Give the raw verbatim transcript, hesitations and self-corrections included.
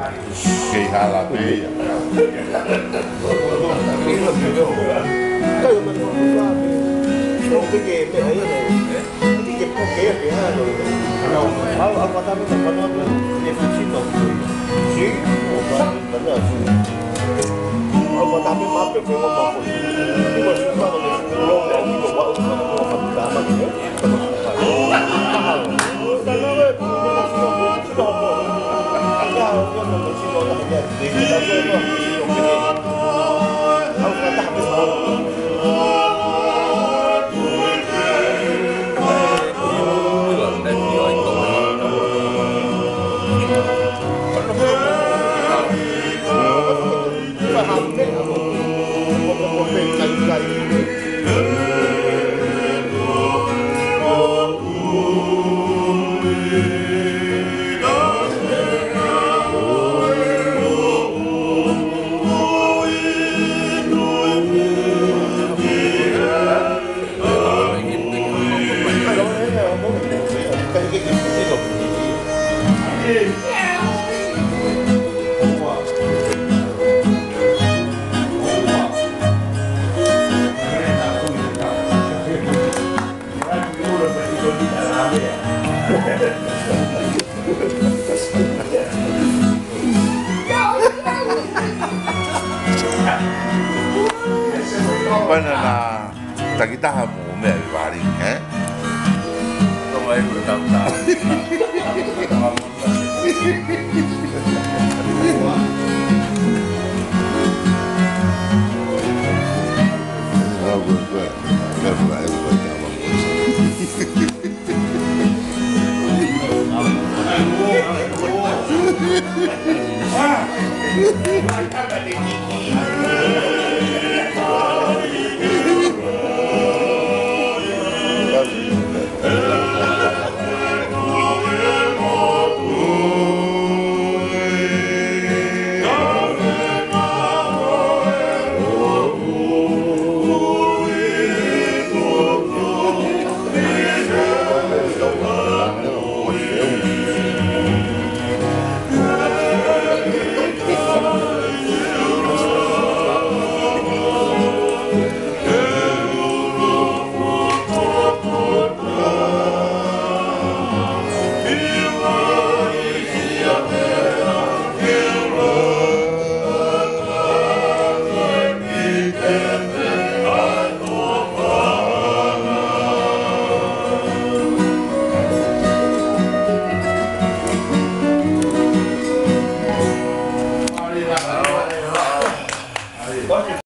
Che hala meia. Kayo man mo sabi. Kung bigay me ayo na. Hindi ke po kaya kaya no. Ako ako tabi sa panood ng Netflix to. Si, o ba banda si. Ako tabi mape ko mo ba ko. Hindi ko siya ba ng ulo na hindi ko ba ko na mo pagkama niyo. Mahal. Dalawa po na sila mo sila mo. Kaya ako na sila na kaya. Hindi ko ba ko. Ako tabi sa Banana takitaha mo me bari eh. Como es que tanta. Ah!